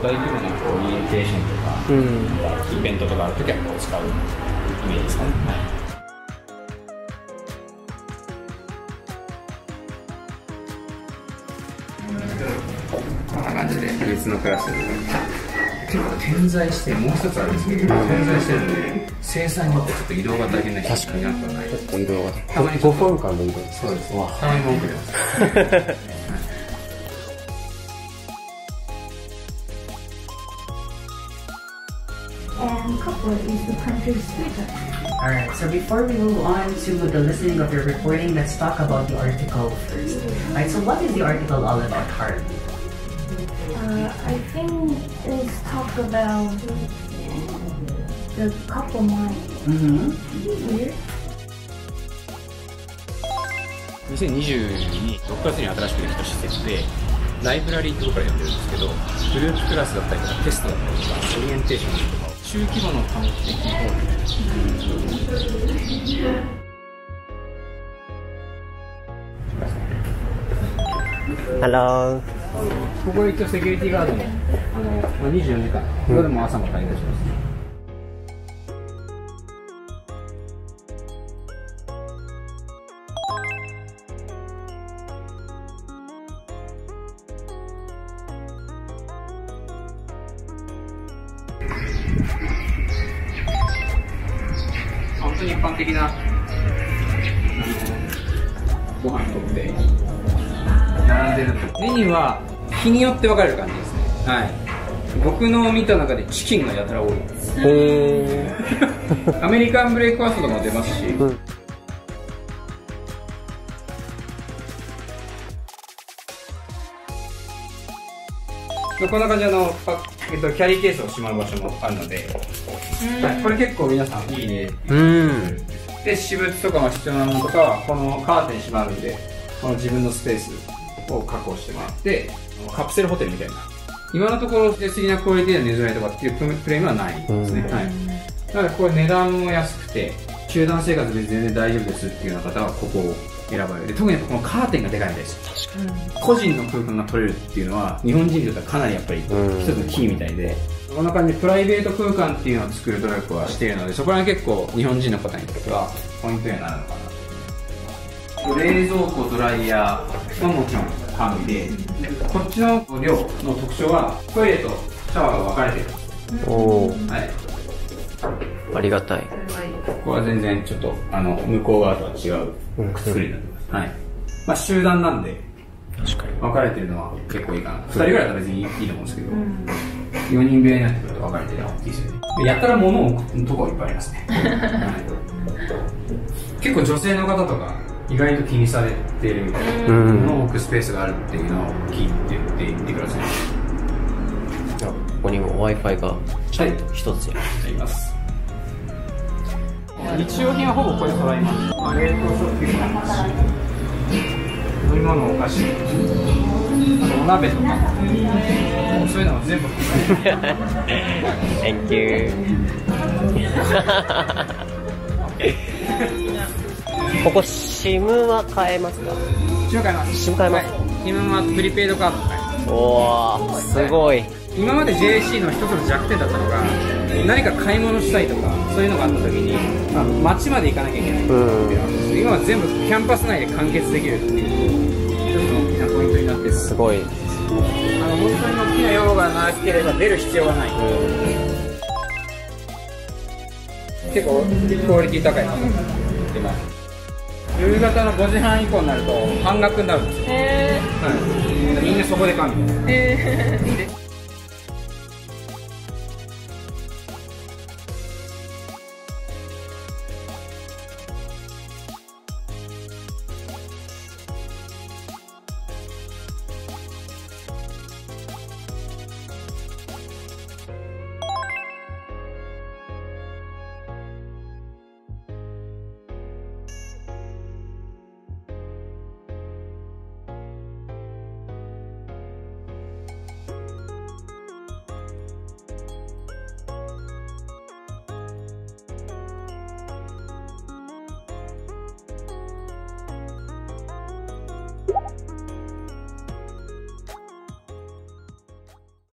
大規模なこうオリエンテーションとか、イベントとかあるときはこう使うイメージですかね。こんな感じで別のクラスで結構点在してもう一つあるんですけど、点在してるので生産によってちょっと移動が大変な人になくはない。 結構移動がたまに 5分間の移動。 そうです。たまに文句出ます。 And couple is the country's Sweden. Alright, so before we move on to the listening of your recording, let's talk about the article first. Alright, so what is the article all about, Harvey? I think it's talk about the couple mind. Weird. 2022 6月に新しくできた施設でライブラリーって僕から呼んでるんですけど、グループクラスだったりとかテストだったりとかオリエンテーションとか中規模の短期的方面。 Hello。 ここ一応セキュリティガードの24時間、夜も朝も対応します。本当に一般的なご飯とって並んでるメニューは日によって分かれる感じですね。はい。僕の見た中でチキンがやたら多い。アメリカンブレイクファーストとかも出ますし、こんな感じでキャリーケースをしまう場所もあるので、はい、これ結構皆さんいいね。で、私物とかが必要なものとかはこのカーテン閉まるんで、この自分のスペースを確保してもらって、カプセルホテルみたいな、今のところ出過ぎなクオリティで寝づらいとかっていうプレイムはないですね。はい。なのでこれ値段も安くて集団生活で全然大丈夫ですっていうような方はここを選ばれる。特にこのカーテンがでかいんです。個人の空間が取れるっていうのは日本人にとってはかなりやっぱり一つのキーみたいで、こんな感じでプライベート空間っていうのを作る努力はしているので、そこら辺結構日本人の方にとってはポイントにはなるのかなと。冷蔵庫、ドライヤーはもちろん完備で、こっちの量の特徴はトイレとシャワーが分かれてるんです。はい、 ありがたい。 ここは全然ちょっと向こう側とは違う作りになってます。はい。まあ集団なんで確かに分かれてるのは結構いいかな。2人ぐらいだったら別にいいと思うんですけど、4人部屋になってくると分かれてるのが大きいですよね。やったら物を置くとこはいっぱいありますね。はい、結構女性の方とか意外と気にされてるみたいな、物を置くスペースがあるっていうのを聞いて言ってください。 ここにも Wi-Fi がちゃんと一つあります。日用品はほぼこれ揃います。冷凍食品もありますし、飲み物、お菓子、お鍋とか、そういうのも全部 Thank you ここ SIM は買えますか？ SIM 買えます。 SIM 買えます。 SIM はプリペイドカード買えます。 おー、すごい。 今まで JAC の一つの弱点だったのが、何か買い物したいとかそういうのがあった時に、街まで行かなきゃいけないっていうのがあるんですけど、今は全部キャンパス内で完結できるっていう一つの大きなポイントになってすごい。 本当に大きな用がなければ出る必要がない。結構クオリティ高いなと思ってます。夕方の5時半以降になると半額になるんですよ。はい、みんなそこで買うみたいな。